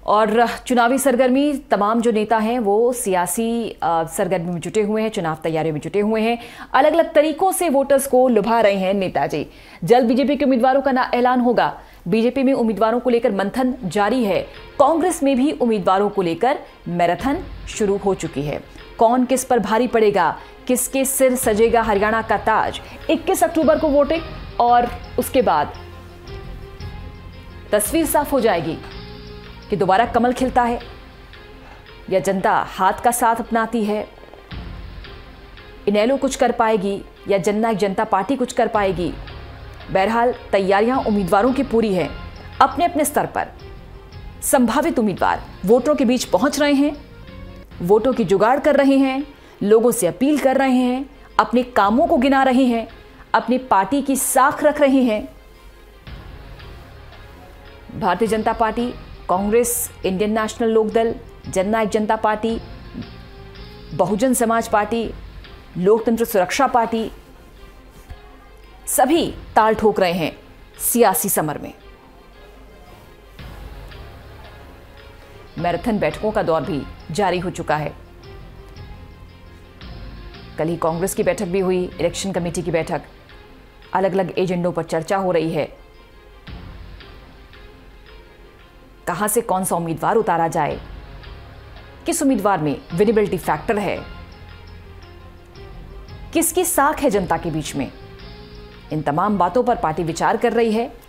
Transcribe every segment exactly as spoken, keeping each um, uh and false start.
और चुनावी सरगर्मी, तमाम जो नेता हैं वो सियासी सरगर्मी में जुटे हुए हैं, चुनाव तैयारियों में जुटे हुए हैं, अलग अलग तरीकों से वोटर्स को लुभा रहे हैं नेताजी। जल्द बीजेपी के उम्मीदवारों का ऐलान होगा। बीजेपी में उम्मीदवारों को लेकर मंथन जारी है। कांग्रेस में भी उम्मीदवारों को लेकर मैराथन शुरू हो चुकी है। कौन किस पर भारी पड़ेगा, किसके सिर सजेगा हरियाणा का ताज, इक्कीस अक्टूबर को वोटिंग और उसके बाद तस्वीर साफ हो जाएगी कि दोबारा कमल खिलता है या जनता हाथ का साथ अपनाती है। इनेलो कुछ कर पाएगी या जननायक जनता पार्टी कुछ कर पाएगी। बहरहाल तैयारियां उम्मीदवारों की पूरी हैं। अपने अपने स्तर पर संभावित उम्मीदवार वोटरों के बीच पहुंच रहे हैं, वोटों की जुगाड़ कर रहे हैं, लोगों से अपील कर रहे हैं, अपने कामों को गिना रहे हैं, अपनी पार्टी की साख रख रहे हैं। Bharatiya Janata party, Congress, Indian national Lokdal, Jannayak Janta party, Bahujan Samaj party, लोकतंत्र सुरक्षा पार्टी, सभी ताल ठोक रहे हैं सियासी समर में। मैराथन बैठकों का दौर भी जारी हो चुका है। कल ही कांग्रेस की बैठक भी हुई, इलेक्शन कमेटी की बैठक। अलग अलग एजेंडों पर चर्चा हो रही है। कहां से कौन सा उम्मीदवार उतारा जाए, किस उम्मीदवार में विनेबिलिटी फैक्टर है, किसकी साख है जनता के बीच में, इन तमाम बातों पर पार्टी विचार कर रही है।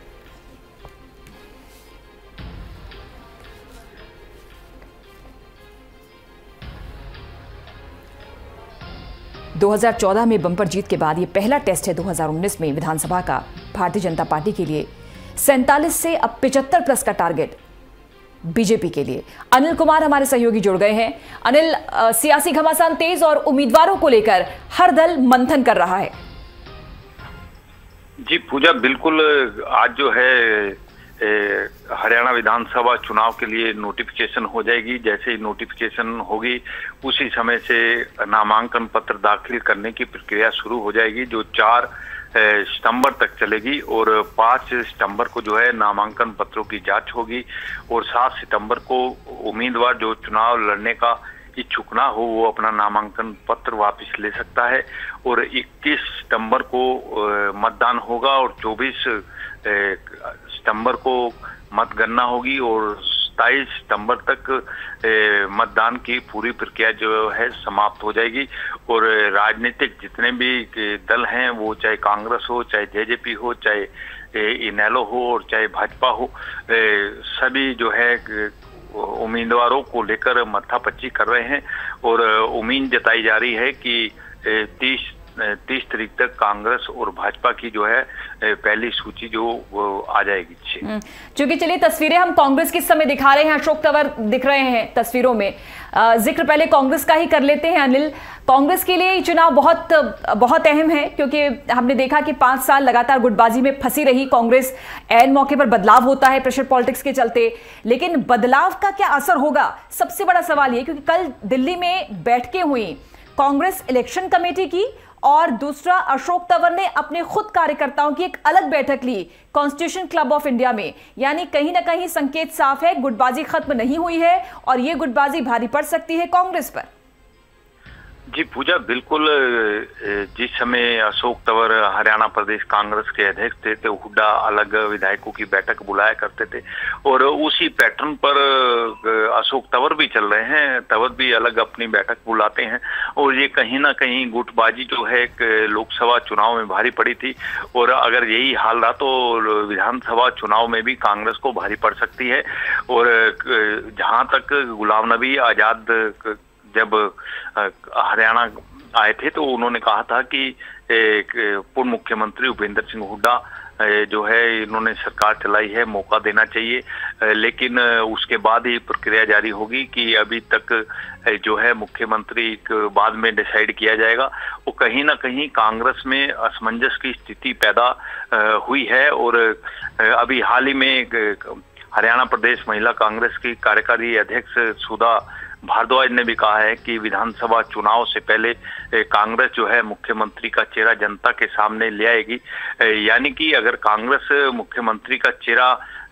दो हज़ार चौदह में बम्पर जीत के बाद यह पहला टेस्ट है दो हज़ार उन्नीस में विधानसभा का भारतीय जनता पार्टी के लिए। सैंतालीस से अब पचहत्तर प्लस का टारगेट बीजेपी के लिए। अनिल कुमार हमारे सहयोगी जुड़ गए हैं। अनिल, आ, सियासी घमासान तेज और उम्मीदवारों को लेकर हर दल मंथन कर रहा है। जी पूजा, बिल्कुल। आज जो है हरियाणा विधानसभा चुनाव के लिए नोटिफिकेशन हो जाएगी। जैसे ही नोटिफिकेशन होगी उसी समय से नामांकन पत्र दाखिल करने की प्रक्रिया शुरू हो जाएगी, जो चार सितंबर तक चलेगी। और पाँच सितंबर को जो है नामांकन पत्रों की जांच होगी और सात सितंबर को उम्मीदवार जो चुनाव लड़ने का इच्छुक ना हो वो अपना नामांकन पत्र वापस ले सकता है। और इक्कीस सितंबर को मतदान होगा और चौबीस सितंबर को मतगणना होगी और सत्ताईस सितंबर तक मतदान की पूरी प्रक्रिया जो है समाप्त हो जाएगी। और राजनीतिक जितने भी दल हैं, वो चाहे कांग्रेस हो, चाहे जेजेपी हो, चाहे इनेलो हो और चाहे भाजपा हो, सभी जो है उम्मीदवारों को लेकर माथापच्ची कर रहे हैं। और उम्मीद जताई जा रही है कि तीस तीस तारीख तक कांग्रेस और भाजपा की जो है पहली सूची जो वो आ जाएगी। क्योंकि चलिए तस्वीरें हम कांग्रेस की समय दिखा रहे हैं, अशोक तंवर दिख रहे हैं तस्वीरों में। जिक्र पहले कांग्रेस का ही कर लेते हैं। अनिल, कांग्रेस के लिए ये चुनाव बहुत बहुत अहम है, क्योंकि हमने देखा कि पांच साल लगातार गुटबाजी में फंसी रही कांग्रेस। ऐन मौके पर बदलाव होता है प्रेशर पॉलिटिक्स के चलते, लेकिन बदलाव का क्या असर होगा, सबसे बड़ा सवाल ये। क्योंकि कल दिल्ली में बैठकें हुई कांग्रेस इलेक्शन कमेटी की और दूसरा अशोक तंवर ने अपने खुद कार्यकर्ताओं की एक अलग बैठक ली कॉन्स्टिट्यूशन क्लब ऑफ इंडिया में। यानी कहीं ना कहीं संकेत साफ है, गुटबाजी खत्म नहीं हुई है और ये गुटबाजी भारी पड़ सकती है कांग्रेस पर। जी पूजा, बिल्कुल। जिस समय अशोक तंवर हरियाणा प्रदेश कांग्रेस के अध्यक्ष थे तो हुड्डा अलग विधायकों की बैठक बुलाया करते थे और उसी पैटर्न पर अशोक तंवर भी चल रहे हैं। तंवर भी अलग अपनी बैठक बुलाते हैं और ये कहीं ना कहीं गुटबाजी जो है एक लोकसभा चुनाव में भारी पड़ी थी और अगर यही हाल रहा तो विधानसभा चुनाव में भी कांग्रेस को भारी पड़ सकती है। और जहां तक गुलाम नबी आजाद जब हरियाणा आए थे तो उन्होंने कहा था कि पूर्व मुख्यमंत्री भूपेंद्र सिंह हुड्डा जो है इन्होंने सरकार चलाई है, मौका देना चाहिए। लेकिन उसके बाद ही प्रक्रिया जारी होगी कि अभी तक जो है मुख्यमंत्री बाद में डिसाइड किया जाएगा। वो कहीं ना कहीं कांग्रेस में असमंजस की स्थिति पैदा हुई है। और अभी हाल ही में हरियाणा प्रदेश महिला कांग्रेस की कार्यकारी अध्यक्ष सुधा भारद्वाज ने भी कहा है कि विधानसभा चुनाव से पहले कांग्रेस जो है मुख्यमंत्री का चेहरा जनता के सामने ले आएगी। यानी कि अगर कांग्रेस मुख्यमंत्री का चेहरा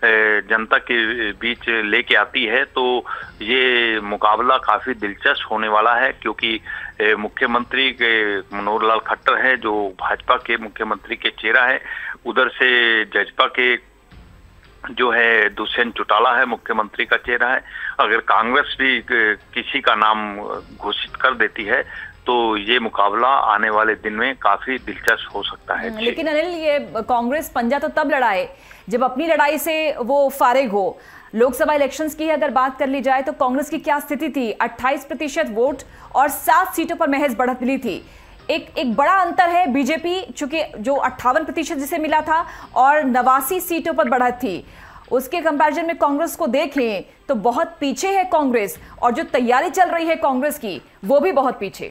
जनता के बीच लेके आती है, तो ये मुकाबला काफी दिलचस्प होने वाला है, क्योंकि मुख्यमंत्री के मनोहर लाल खट्टर है जो भाजपा के मुख्यमंत्री के चेहरा है, उधर से जजपा के जो है दुष्यंत चौटाला है मुख्यमंत्री का चेहरा है। अगर कांग्रेस भी किसी का नाम घोषित कर देती है तो ये मुकाबला आने वाले दिन में काफी दिलचस्प हो सकता है। लेकिन अनिल, ये कांग्रेस पंजा तो तब लड़ाए जब अपनी लड़ाई से वो फारिग हो। लोकसभा इलेक्शंस की अगर बात कर ली जाए तो कांग्रेस की क्या स्थिति थी? अट्ठाईस प्रतिशत वोट और सात सीटों पर महज बढ़त मिली थी। एक एक बड़ा अंतर है, बीजेपी चूंकि जो अट्ठावन प्रतिशत जिसे मिला था और नवासी सीटों पर बढ़त थी, उसके कंपैरिजन में कांग्रेस को देखें तो बहुत पीछे है कांग्रेस, और जो तैयारी चल रही है कांग्रेस की वो भी बहुत पीछे।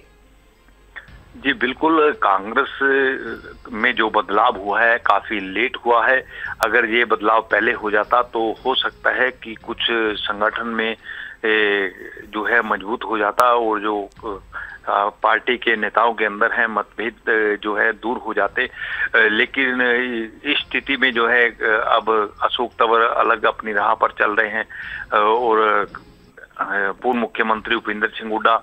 जी बिल्कुल, कांग्रेस में जो बदलाव हुआ है काफी लेट हुआ है। अगर ये बदलाव पहले हो जाता तो हो सकता है कि कुछ संगठन में जो है मजबूत हो जाता और जो पार्टी के नेताओं के अंदर है मतभेद जो है दूर हो जाते। लेकिन इस स्थिति में जो है अब अशोक तंवर अलग अपनी राह पर चल रहे हैं और पूर्व मुख्यमंत्री उपेंद्र सिंह हुड्डा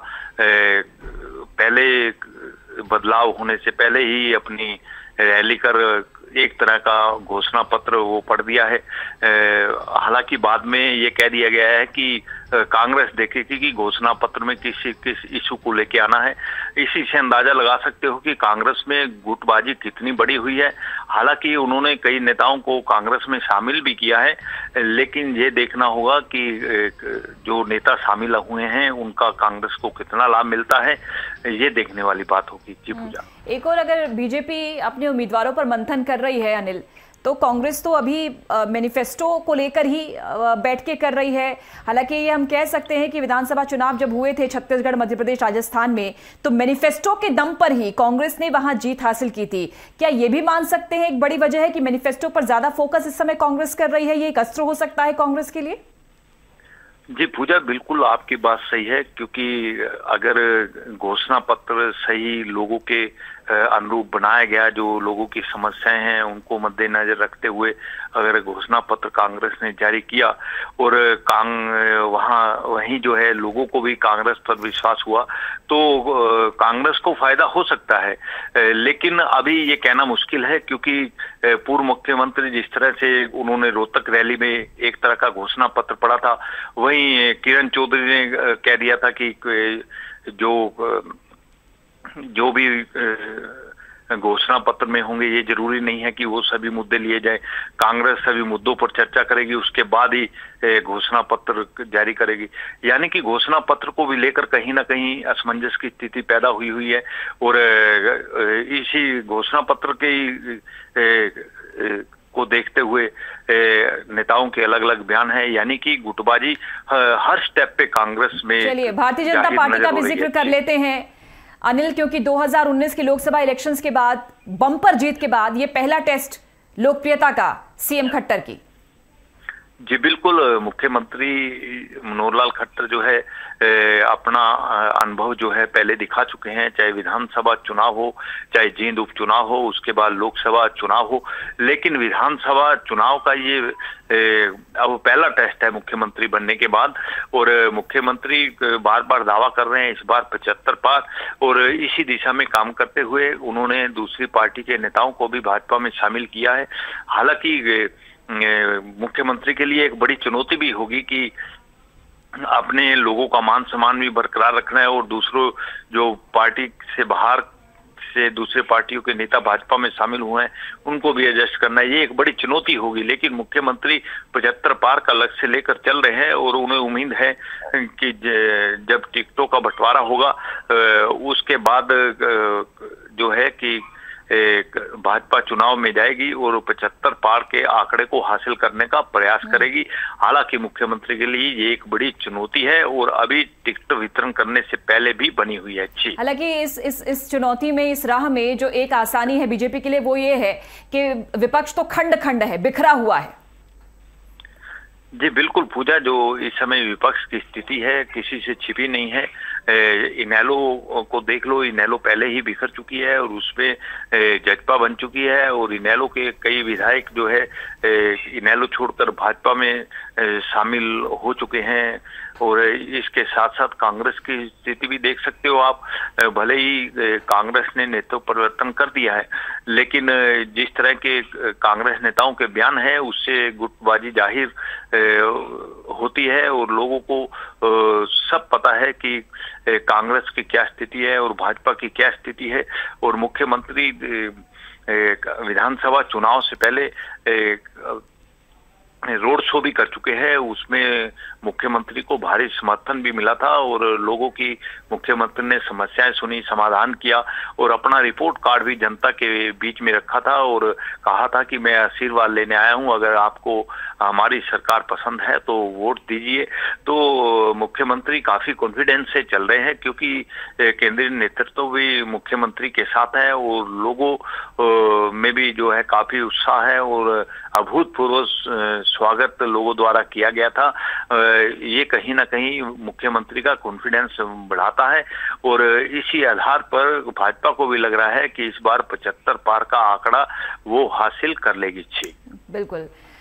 पहले बदलाव होने से पहले ही अपनी रैली कर एक तरह का घोषणा पत्र वो पढ़ दिया है। हालांकि बाद में ये कह दिया गया है कि कांग्रेस देखेगी कि घोषणा पत्र में किस किस इशू को लेके आना है। इसी से अंदाजा लगा सकते हो कि कांग्रेस में गुटबाजी कितनी बड़ी हुई है। हालांकि उन्होंने कई नेताओं को कांग्रेस में शामिल भी किया है, लेकिन ये देखना होगा कि जो नेता शामिल हुए हैं उनका कांग्रेस को कितना लाभ मिलता है, ये देखने वाली बात होगी। जी पूजा, एक और अगर बीजेपी अपने उम्मीदवारों पर मंथन कर रही है अनिल, तो कांग्रेस तो अभी मैनिफेस्टो को लेकर ही बैठ के कर रही है। हालांकि ये हम कह सकते हैं कि विधानसभा चुनाव जब हुए थे छत्तीसगढ़, मध्य प्रदेश, राजस्थान में, तो मैनिफेस्टो के दम पर ही कांग्रेस ने वहां जीत हासिल की थी। क्या ये भी मान सकते हैं एक बड़ी वजह है कि मैनिफेस्टो पर ज्यादा फोकस इस समय कांग्रेस कर रही है? ये एक अस्त्र हो सकता है कांग्रेस के लिए? जी पूजा, बिल्कुल आपकी बात सही है, क्योंकि अगर घोषणा पत्र सही लोगों के अनुरूप बनाया गया, जो लोगों की समस्याएं हैं उनको मद्देनजर रखते हुए अगर घोषणा पत्र कांग्रेस ने जारी किया और कांग वहाँ वहीं जो है लोगों को भी कांग्रेस पर विश्वास हुआ, तो कांग्रेस को फायदा हो सकता है। लेकिन अभी ये कहना मुश्किल है, क्योंकि पूर्व मुख्यमंत्री जिस तरह से उन्होंने रोहतक रैली में एक तरह का घोषणा पत्र पढ़ा था, वहीं किरण चौधरी ने कह दिया था कि जो जो भी घोषणा पत्र में होंगे ये जरूरी नहीं है कि वो सभी मुद्दे लिए जाए। कांग्रेस सभी मुद्दों पर चर्चा करेगी, उसके बाद ही घोषणा पत्र जारी करेगी। यानी कि घोषणा पत्र को भी लेकर कहीं ना कहीं असमंजस की स्थिति पैदा हुई हुई है और इसी घोषणा पत्र के को देखते हुए नेताओं के अलग अलग बयान है। यानी कि गुटबाजी हर स्टेप पे कांग्रेस में। चलिए भारतीय जनता पार्टी का भी जिक्र कर लेते हैं अनिल, क्योंकि दो हज़ार उन्नीस की लोकसभा इलेक्शंस के बाद बम्पर जीत के बाद ये पहला टेस्ट लोकप्रियता का सीएम खट्टर की। जी बिल्कुल, मुख्यमंत्री मनोहर लाल खट्टर जो है अपना अनुभव जो है पहले दिखा चुके हैं, चाहे विधानसभा चुनाव हो, चाहे जींद उपचुनाव हो, उसके बाद लोकसभा चुनाव हो। लेकिन विधानसभा चुनाव का ये अब पहला टेस्ट है मुख्यमंत्री बनने के बाद, और मुख्यमंत्री बार बार दावा कर रहे हैं इस बार पचहत्तर पार, और इसी दिशा में काम करते हुए उन्होंने दूसरी पार्टी के नेताओं को भी भाजपा में शामिल किया है। हालांकि मुख्यमंत्री के लिए एक बड़ी चुनौती भी होगी कि अपने लोगों का मान सम्मान भी बरकरार रखना है और दूसरों जो पार्टी से बाहर से दूसरे पार्टियों के नेता भाजपा में शामिल हुए हैं उनको भी एडजस्ट करना है, ये एक बड़ी चुनौती होगी। लेकिन मुख्यमंत्री पचहत्तर पार का लक्ष्य लेकर चल रहे हैं और उन्हें उम्मीद है कि जब टिकटों का बंटवारा होगा उसके बाद जो है कि भाजपा चुनाव में जाएगी और पचहत्तर पार के आंकड़े को हासिल करने का प्रयास करेगी। हालांकि मुख्यमंत्री के लिए ये एक बड़ी चुनौती है और अभी टिकट वितरण करने से पहले भी बनी हुई है। अच्छी हालांकि इस इस इस चुनौती में, इस राह में जो एक आसानी है बीजेपी के लिए वो ये है कि विपक्ष तो खंड खंड है, बिखरा हुआ है। जी बिल्कुल पूजा, जो इस समय विपक्ष की स्थिति है किसी से छिपी नहीं है। इनेलो को देख लो, इनेलो पहले ही बिखर चुकी है और उसपे जजपा बन चुकी है और इनेलो के कई विधायक जो है इनेलो छोड़कर भाजपा में शामिल हो चुके हैं। और इसके साथ साथ कांग्रेस की स्थिति भी देख सकते हो आप। भले ही कांग्रेस ने नेतृत्व परिवर्तन कर दिया है, लेकिन जिस तरह के कांग्रेस नेताओं के बयान है उससे गुटबाजी जाहिर होती है और लोगों को सब पता है कि कांग्रेस की क्या स्थिति है और भाजपा की क्या स्थिति है। और मुख्यमंत्री विधानसभा चुनाव से पहले रोड शो भी कर चुके हैं, उसमें मुख्यमंत्री को भारी समर्थन भी मिला था और लोगों की मुख्यमंत्री ने समस्याएं सुनी, समाधान किया और अपना रिपोर्ट कार्ड भी जनता के बीच में रखा था और कहा था कि मैं आशीर्वाद लेने आया हूं, अगर आपको हमारी सरकार पसंद है तो वोट दीजिए। तो मुख्यमंत्री काफी कॉन्फिडेंस से चल रहे हैं क्योंकि केंद्रीय नेतृत्व भी मुख्यमंत्री के साथ है और लोगों में भी जो है काफी उत्साह है और अभूतपूर्व स्वागत लोगों द्वारा किया गया था। ये कहीं ना कहीं मुख्यमंत्री का कॉन्फिडेंस बढ़ाता है और इसी आधार पर भाजपा को भी लग रहा है कि इस बार पचहत्तर पार का आंकड़ा वो हासिल कर लेगी। बिल्कुल।